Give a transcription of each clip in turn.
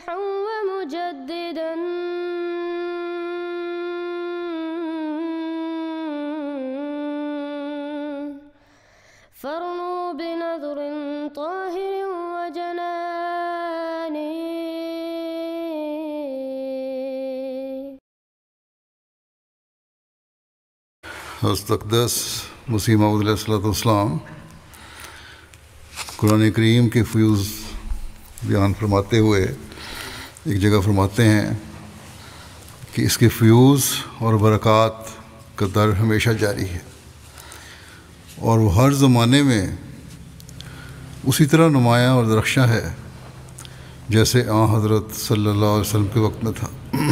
مصلحا ومجددا فارنوا بنظر طاهر وجنان. حضرت اقدس مسیح موعود علیہ الصلوۃ والسلام قرآن کریم کے فیوز بیان فرماتے ہوئے ایک جگہ فرماتے ہیں کہ اس کے فیوز اور برکات کا در ہمیشہ جاری ہے اور وہ ہر زمانے میں اسی طرح نمایاں اور درخشاں ہے جیسے حضرت صلی اللہ علیہ وسلم کے وقت میں تھا.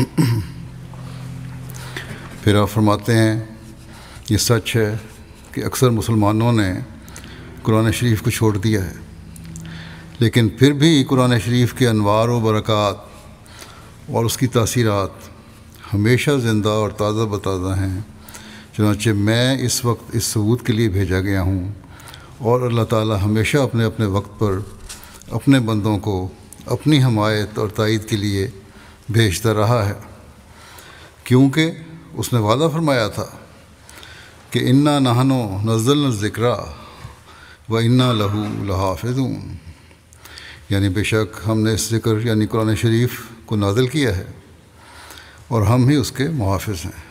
پھر آپ فرماتے ہیں یہ سچ ہے کہ اکثر مسلمانوں نے قرآن شریف کو چھوڑ دیا ہے، لیکن پھر بھی قرآن شریف کے انوار و برکات اور اس کی تاثیرات ہمیشہ زندہ اور تازہ بتازہ ہیں. چنانچہ میں اس وقت اس ثبوت کے لیے بھیجا گیا ہوں، اور اللہ تعالی ہمیشہ اپنے اپنے وقت پر اپنے بندوں کو اپنی حمایت اور تائید کے لیے بھیجتا رہا ہے، کیونکہ اس نے وعدہ فرمایا تھا کہ انا نحن نزلنا الذکر و انا لہ لحافظون، یعنی بے شک ہم نے اس ذکر یعنی قرآن شریف کو نازل کیا ہے اور ہم ہی اس کے محافظ ہیں.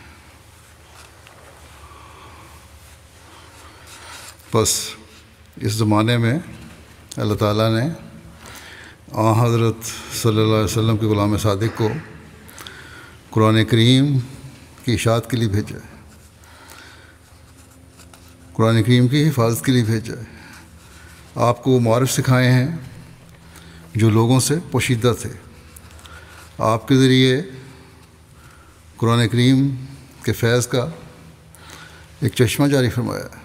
بس اس زمانے میں اللہ تعالیٰ نے حضرت صلی اللہ علیہ وسلم کے غلام صادق کو قرآن کریم کی اشاعت کے لیے بھیجا ہے، قرآن کریم کی حفاظت کے لیے بھیجا ہے. آپ کو وہ معارف سکھائے ہیں جو لوگوں سے پوشیدہ تھے. آپ کے ذریعے قرآن کریم کے فیض کا ایک چشمہ جاری فرمایا ہے.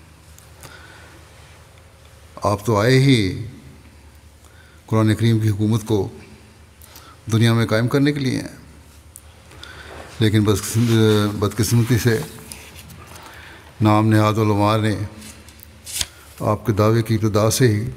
آپ تو آئے ہی قرآن کریم کی حکومت کو دنیا میں قائم کرنے کے لیے ہیں، لیکن بدقسمتی سے نام نہاد علماء نے آپ کے دعوے کی ابتدا سے ہی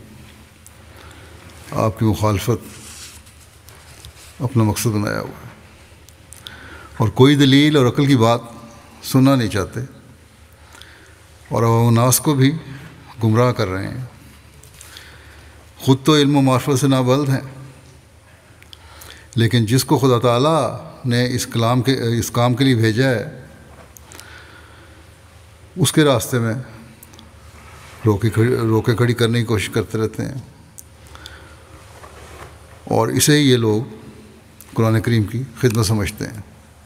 آپ کی مخالفت اپنا مقصد بنایا ہوا ہے، اور کوئی دلیل اور عقل کی بات سننا نہیں چاہتے، اور عوام الناس کو بھی گمراہ کر رہے ہیں. خود تو علم و معرفت سے نابلد ہیں، لیکن جس کو خدا تعالیٰ نے اس کام کے لیے بھیجا ہے اس کے راستے میں روکے کھڑی کرنے کی کوشش کرتے رہتے ہیں، اور اسے ہی یہ لوگ قرآن کریم کی خدمت سمجھتے ہیں.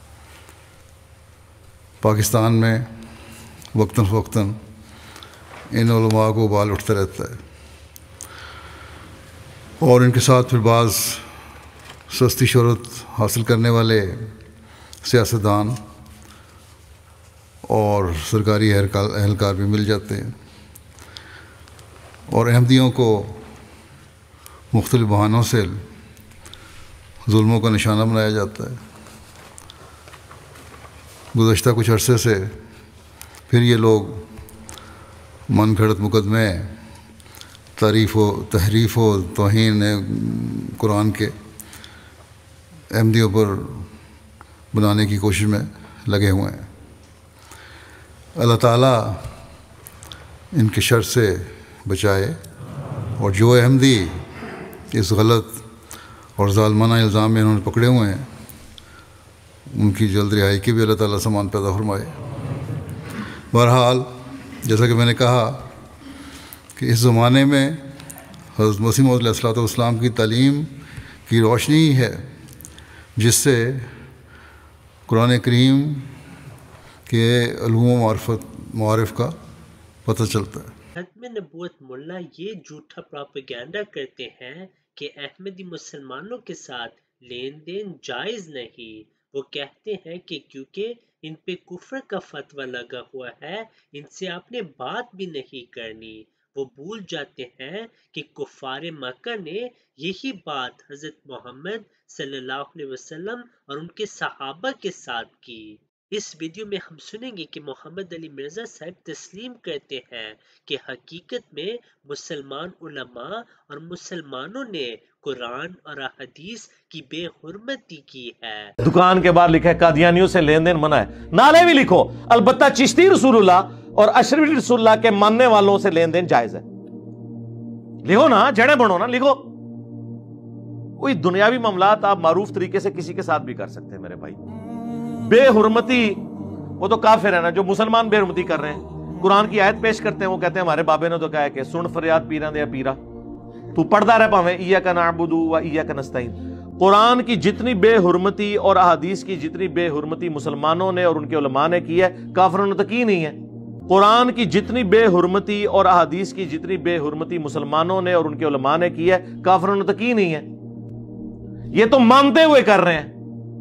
پاکستان میں وقتاً فوقتاً ان علماء کو بال اٹھتا رہتا ہے، اور ان کے ساتھ پھر بعض سستی شہرت حاصل کرنے والے سیاستدان اور سرکاری اہلکار بھی مل جاتے ہیں، اور احمدیوں کو مختلف بہانوں سے ظلموں کا نشانہ بنایا جاتا ہے. گزشتہ کچھ عرصے سے پھر یہ لوگ من گھڑت مقدمے تحریف و توہین قرآن کے احمدیوں پر بنانے کی کوشش میں لگے ہوئے ہیں. اللہ تعالیٰ ان کے شر سے بچائے، اور جو احمدی اس غلط اور ظالمانہ الزام میں انہوں نے پکڑے ہوئے ہیں ان کی جلد رہائی کی بھی اللہ تعالیٰ سامان پیدا فرمائے. بہرحال جیسا کہ میں نے کہا کہ اس زمانے میں حضرت مسیح موعود علیہ الصلوۃ والسلام کی تعلیم کی روشنی ہے جس سے قرآن کریم کے علوم و معارف کا پتہ چلتا ہے. ختم نبوت ملا یہ جھوٹا پراپیگینڈا کرتے ہیں کہ احمدی مسلمانوں کے ساتھ لین دین جائز نہیں. وہ کہتے ہیں کہ کیونکہ ان پہ کفر کا فتویٰ لگا ہوا ہے ان سے آپ نے بات بھی نہیں کرنی. وہ بھول جاتے ہیں کہ کفار مکہ نے یہی بات حضرت محمد صلی اللہ علیہ وسلم اور ان کے صحابہ کے ساتھ کی. اس ویڈیو میں ہم سنیں گے کہ محمد علی مرزا صاحب تسلیم کرتے ہیں کہ حقیقت میں مسلمان علماء اور مسلمانوں نے قرآن اور احادیث کی بے حرمتی کی ہے۔ دکان کے باہر لکھا ہے قادیانیوں سے لین دین منع ہے، نالے بھی لکھو البتہ چشتی رسول اللہ اور اشرفی رسول اللہ کے ماننے والوں سے لین دین جائز ہے۔ لکھو نا، جڑے بنو نا، لکھو۔ کوئی دنیاوی معاملات آپ معروف طریقے سے کسی کے ساتھ بھی کر سکتے ہیں میرے بھائی۔ بے حرمتی وہ تو کافر ہے نا، جو مسلمان بے حرمتی کر رہے ہیں، قرآن کی آیت پیش کرتے ہیں، وہ کہتے ہیں ہمارے بابے نے تو کہا ہے کہ سن فریاد پیران دیا پیرا، تو پڑھتا رہ پاویں ایاک نعبد و ایاک نستعین۔ قرآن کی جتنی بے حرمتی اور احادیث کی جتنی بے حرمتی مسلمانوں نے اور ان کے علماء نے کی ہے، کافروں نے تو کی نہیں ہے۔ قرآن کی جتنی بے حرمتی اور احادیث کی جتنی بے حرمتی مسلمانوں نے اور ان کے علماء نے کی ہے، کافروں نے تو کی نہیں ہے۔ یہ تو مانتے ہوئے کر رہے ہیں،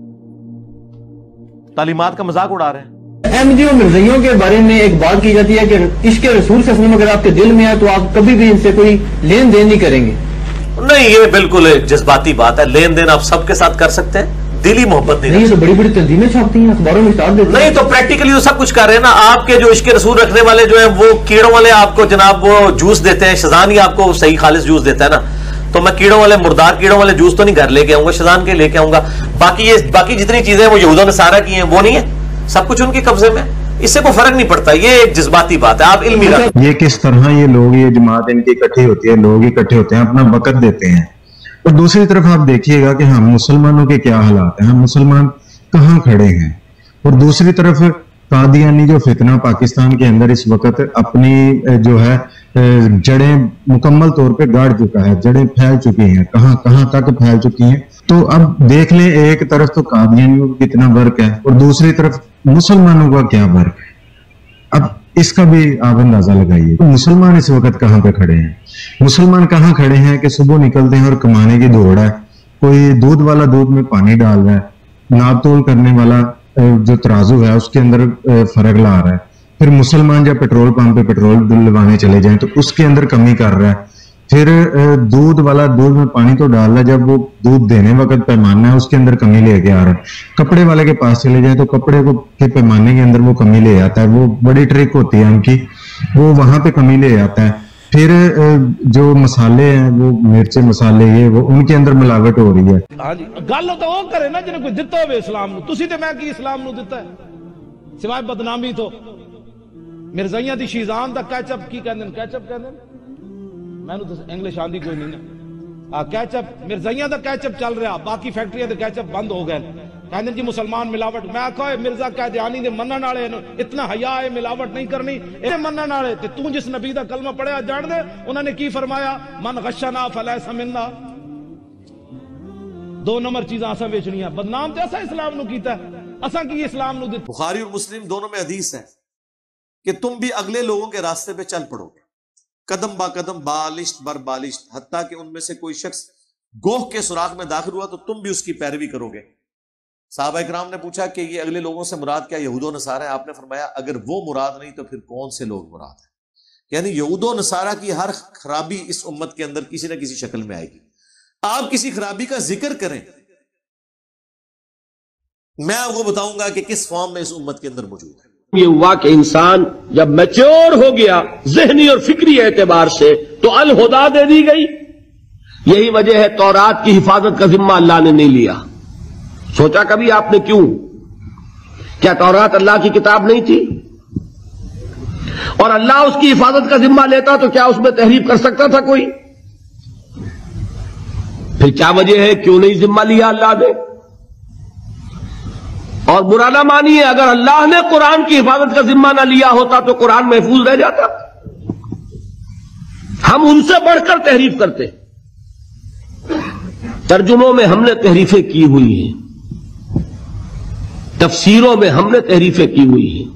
تعلیمات کا مذاق اڑا رہے ہیں۔ احمدیوں مرزائیوں کے بارے میں ایک بات کی جاتی ہے کہ عشق رسول صلی اللہ علیہ وسلم اگر آپ کے دل میں ہے تو آپ کبھی بھی ان سے کوئی لین دین نہیں کریں گے۔ نہیں، یہ بالکل ایک جذباتی بات ہے۔ لین دین آپ سب کے ساتھ کر سکتے ہیں، دلی محبت نہیں۔ یہ تو بڑی بڑی تنظیمیں چھاپتی ہیں، اخباروں میں اشتہار دیتے ہیں۔ نہیں تو پریکٹیکلی تو سب کچھ کر رہے ہیں نا۔ آپ کے جو عشق رسول رکھنے والے جو ہیں وہ کیڑوں والے آپ کو جناب وہ جوس دیتے ہیں، شزان ہی آپ کو صحیح خالص جوس دیتا ہے نا۔ تو میں کیڑوں والے مردار کیڑوں والے جوس تو نہیں گھر لے کے آؤں گا، شزان کے لے کے آؤں گا۔ باقی جتنی چیزیں وہ یہود و نصارہ کی ہیں وہ نہیں ہے، سب کچھ ان کے قبضے میں، اس سے کوئی فرق نہیں پڑتا۔ یہ ایک جذباتی بات ہے، آپ علمی رکھیں۔ یہ کس طرح یہ لوگ، یہ جماعت ان کی اکٹھی ہوتی ہے، لوگ اکٹھے ہوتے ہیں، اپنا وقت دیتے ہیں۔ اور دوسری طرف آپ دیکھیے گا کہ ہم مسلمانوں کے کیا حالات ہیں، ہم مسلمان کہاں کھڑے ہیں۔ اور دوسری طرف قادیانی جو فتنہ پاکستان کے اندر اس وقت اپنی جو ہے جڑیں مکمل طور پہ گاڑ چکا ہے، جڑیں پھیل چکی ہیں، کہاں کہاں تک پھیل چکی ہیں۔ تو اب دیکھ لیں، ایک طرف تو قادیانیوں کا کتنا ورک ہے اور دوسری طرف مسلمانوں کا کیا ورک ہے۔ اب اس کا بھی آپ اندازہ لگائیے، مسلمان اس وقت کہاں پہ کھڑے ہیں۔ مسلمان کہاں کھڑے ہیں کہ صبح نکلتے ہیں اور کمانے کی دوڑ ہے، کوئی دودھ والا دودھ میں پانی ڈال رہا ہے، ناپ تول کرنے والا جو ترازو ہے اس کے اندر فرق لا رہا ہے، پھر مسلمان جب پیٹرول پمپ پہ پیٹرول ڈلوانے چلے جائیں تو اس کے اندر کمی کر رہا ہے، پھر دودھ والا دودھ میں پانی تو ڈال رہا ہے، جب وہ دودھ دینے وقت پیمانہ ہے اس کے اندر کمی لے کے آ رہا ہے۔ کپڑے والے کے پاس چلے جائیں تو کپڑے کے پیمانے کے اندر وہ کمی لے آتا ہے، وہ بڑی ٹرک ہوتی ہے ان کی، وہ وہاں پہ کمی لے آتا ہے۔ پھر جو مسالے ہیں، وہ مرچ مسالے، یہ وہ ان کے اندر ملاوٹ ہو رہی ہے۔ ہاں جی، گل تو وہ کرے نا جنہیں کوئی دتا ہوئے اسلام نو، تسی تے میں کی اسلام نو دتا ہے سوائے بدنامی تو۔ مرزائیاں دی شیزان دا کیچپ کی کہندے، کیچپ کہندے، میں نو انگلش آندی کوئی نہیں نا۔ کیچپ مرزائیاں دا کیچپ چل رہا، باقی فیکٹریاں دے کیچپ بند ہو گئے۔ کہندے جی مسلمان ملاوٹ، میں آکھا ہے مرزا قادیانی دے منن والے اتنا حیا ہے ملاوٹ نہیں کرنی، اے منن والے تے تو جس نبی دا کلمہ پڑھیا جان دے، انہوں نے کی فرمایا، من غشنا فلیس منا۔ دو نمبر چیزاں اساں بیچنیاں، بدنام تے اساں اسلام نو کیتا ہے، اساں کی اسلام نو دتا۔ بخاری اور مسلم دونوں میں حدیث ہے کہ تم بھی اگلے لوگوں کے راستے پہ چل پڑو گے، قدم با قدم، بالشت بر بالشت، حتیٰ کہ ان میں سے کوئی شخص گوہ کے سوراخ میں داخل ہوا تو تم بھی اس کی پیروی کرو گے۔ صحابہ اکرام نے پوچھا کہ یہ اگلے لوگوں سے مراد کیا یہود و نصارہ ہے؟ آپ نے فرمایا اگر وہ مراد نہیں تو پھر کون سے لوگ مراد ہیں؟ یعنی یہود و نصارہ کی ہر خرابی اس امت کے اندر کسی نہ کسی شکل میں آئے گی۔ آپ کسی خرابی کا ذکر کریں، میں آپ کو بتاؤں گا کہ کس فارم میں اس امت کے اندر موجود ہے۔ یہ ہوا کہ انسان جب میچور ہو گیا ذہنی اور فکری اعتبار سے تو الہدا دے دی گئی۔ یہی وجہ ہے تورات کی حفاظت کا ذمہ اللہ نے نہیں لیا۔ سوچا کبھی آپ نے کیوں؟ کیا تورات اللہ کی کتاب نہیں تھی؟ اور اللہ اس کی حفاظت کا ذمہ لیتا تو کیا اس میں تحریف کر سکتا تھا کوئی؟ پھر کیا وجہ ہے کیوں نہیں ذمہ لیا اللہ نے؟ اور برا نہ مانیے، اگر اللہ نے قرآن کی حفاظت کا ذمہ نہ لیا ہوتا تو قرآن محفوظ رہ جاتا۔ ہم ان سے بڑھ کر تحریف کرتے، ترجموں میں ہم نے تحریفیں کی ہوئی ہیں، تفسیروں میں ہم نے تحریفیں کی ہوئی ہیں،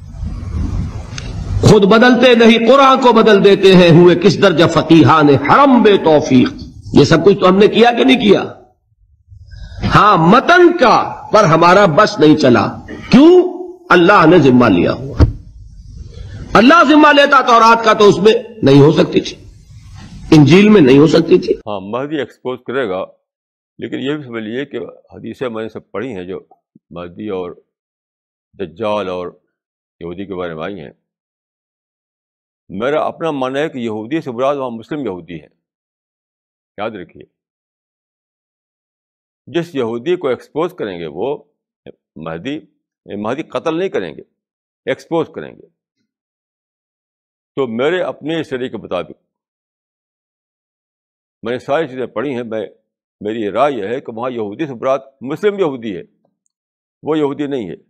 خود بدلتے نہیں قرآن کو بدل دیتے ہیں، ہوئے کس درجہ فقیہان حرم بے توفیق۔ یہ سب کچھ تو ہم نے کیا کہ نہیں کیا؟ ہاں، متن کا پر ہمارا بس نہیں چلا، کیوں؟ اللہ نے ذمہ لیا ہوا۔ اللہ ذمہ لیتا تورات کا تو اس میں نہیں ہو سکتی تھی، انجیل میں نہیں ہو سکتی تھی۔ ہاں، مہدی ایکسپوز کرے گا، لیکن یہ بھی سمجھ لیجیے کہ حدیثیں میں نے سب پڑھی ہیں جو مہدی اور دجال اور یہودی کے بارے میں آئی ہیں، میرا اپنا ماننا ہے کہ یہودی سے مراد وہاں مسلم یہودی ہیں. یاد رکھیے، جس یہودی کو ایکسپوز کریں گے وہ مہدی قتل نہیں کریں گے، ایکسپوز کریں گے. تو میرے اپنے اسٹڈی کے مطابق میں نے ساری چیزیں پڑھی ہیں، میری رائے یہ ہے کہ وہاں یہودی سے مراد مسلم یہودی ہے، وہ یہودی نہیں ہے.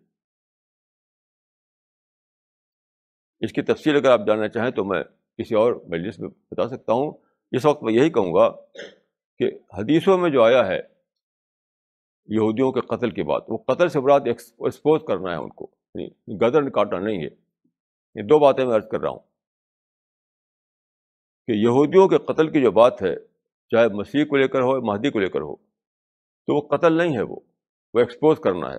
اس کی تفصیل اگر آپ جاننا چاہیں تو میں کسی اور مجلس میں بتا سکتا ہوں. اس وقت میں یہی کہوں گا کہ حدیثوں میں جو آیا ہے یہودیوں کے قتل کی بات، وہ قتل سے مراد ایکسپوز کرنا ہے ان کو، گردن کاٹنا نہیں ہے. یہ دو باتیں میں عرض کر رہا ہوں کہ یہودیوں کے قتل کی جو بات ہے، چاہے مسیح کو لے کر ہو مہدی کو لے کر ہو، تو وہ قتل نہیں ہے، وہ ایکسپوز کرنا ہے.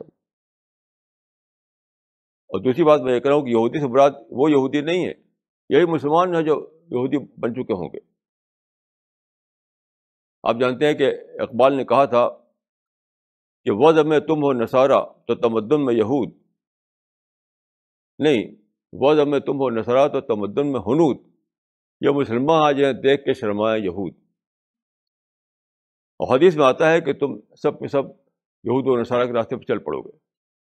اور دوسری بات میں یہ کہہ رہا ہوں کہ یہودی سے مراد وہ یہودی نہیں ہے، یہی مسلمان ہیں جو یہودی بن چکے ہوں گے. آپ جانتے ہیں کہ اقبال نے کہا تھا کہ وضع میں تم ہو نصارہ تو تمدن میں یہود نہیں، وضع میں تم ہو نصارہ تو تمدن میں ہنود، یہ مسلمان آ جائیں دیکھ کے شرمائے یہود. اور حدیث میں آتا ہے کہ تم سب کے سب یہود و نصارہ کے راستے پہ چل پڑو گے.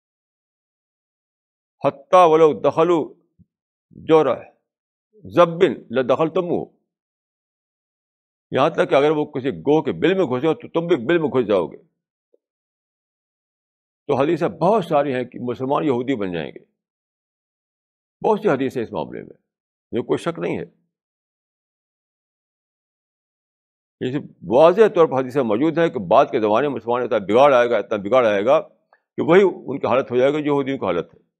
حتیٰ ولو دخلوا جوڑا زبن لدخلتموہ، یہاں تک کہ اگر وہ کسی گوہ کے بل میں گھسے تو تم بھی بل میں گھس جاؤ گے. تو حدیثیں بہت ساری ہیں کہ مسلمان یہودی بن جائیں گے، بہت سی حدیثیں اس معاملے میں، یہ کوئی شک نہیں ہے. یہ واضح طور پر حدیثیں موجود ہیں کہ بعد کے زمانے میں مسلمان اتنا بگاڑ آئے گا کہ وہی ان کی حالت ہو جائے گا جو یہودیوں کی حالت ہے.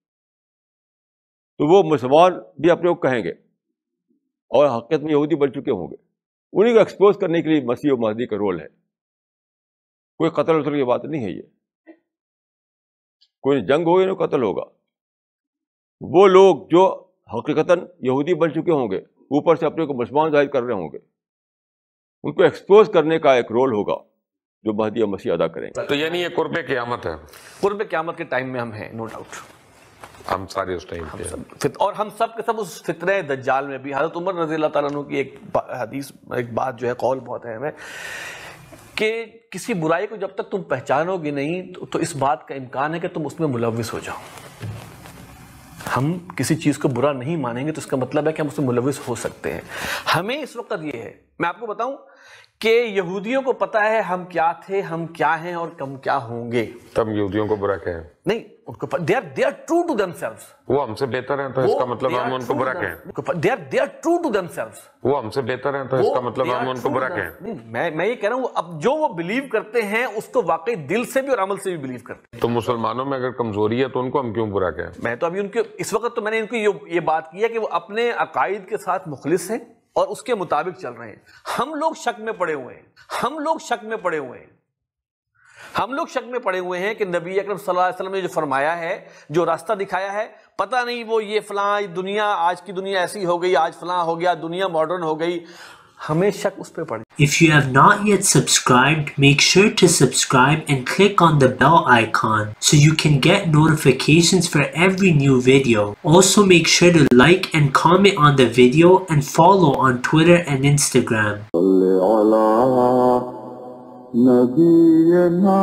تو وہ مسلمان بھی اپنے کو کہیں گے اور حقیقت میں یہودی بن چکے ہوں گے. انہیں کو ایکسپوز کرنے کے لیے مسیح و مہدی کا رول ہے. کوئی قتل کی بات نہیں ہے، یہ کوئی جنگ ہوگی نہ قتل ہوگا. وہ لوگ جو حقیقتاً یہودی بن چکے ہوں گے، اوپر سے اپنے کو مسلمان ظاہر کر رہے ہوں گے، ان کو ایکسپوز کرنے کا ایک رول ہوگا جو مہدی اور مسیح ادا کریں گے. تو یعنی یہ قرب قیامت ہے، قرب قیامت کے ٹائم میں ہم ہیں، نو ڈاؤٹ. ہم سارے اس ٹائم پہ، اور ہم سب کے سب اس فتنہ دجال میں بھی. حضرت عمر رضی اللہ تعالیٰ عنہ کی ایک حدیث، ایک بات جو ہے، قول بہت ہے ہمیں، کہ کسی برائی کو جب تک تم پہچانو گے نہیں تو اس بات کا امکان ہے کہ تم اس میں ملوث ہو جاؤ. ہم کسی چیز کو برا نہیں مانیں گے تو اس کا مطلب ہے کہ ہم اس میں ملوث ہو سکتے ہیں. ہمیں اس وقت یہ ہے، میں آپ کو بتاؤں کہ یہودیوں کو پتا ہے ہم کیا تھے، ہم کیا ہیں اور ہم کیا ہوں گے. تب یہودیوں کو برا کہیں نہیں، ان کو they are true to themselves. وہ ہم سے بہتر ہیں تو اس کا مطلب ہم ان کو برا کہیں. they are true to themselves. وہ ہم سے بہتر ہیں تو اس کا مطلب ہم ان کو برا کہیں. میں یہ کہہ رہا ہوں، اب جو وہ بلیو کرتے ہیں اس کو واقعی دل سے بھی اور عمل سے بھی بلیو کرتے ہیں. تو مسلمانوں میں اگر کمزوری ہے تو ان کو ہم کیوں برا کہیں؟ میں تو ابھی ان کے اس وقت تو میں نے ان کی یہ بات کی ہے کہ وہ اپنے عقائد کے ساتھ مخلص ہیں اور اس کے مطابق چل رہے ہیں. ہم لوگ شک میں پڑے ہوئے ہیں، ہم لوگ شک میں پڑے ہوئے ہیں، ہم لوگ شک میں پڑے ہوئے ہیں کہ نبی اکرم صلی اللہ علیہ وسلم نے جو فرمایا ہے، جو راستہ دکھایا ہے، پتہ نہیں وہ یہ فلاں دنیا، آج کی دنیا ایسی ہو گئی، آج فلاں ہو گیا، دنیا ماڈرن ہو گئی. ہمیں شک اس پہ پڑ. If you have not yet subscribed, make sure to subscribe and click on the bell icon so you can get notifications for every new video. Also make sure to like and comment on the video and follow on Twitter and Instagram. نبينا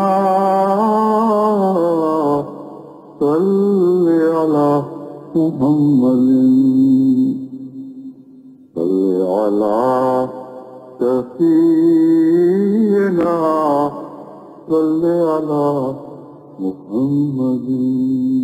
صل على محمد صل على سفينا صل على محمد.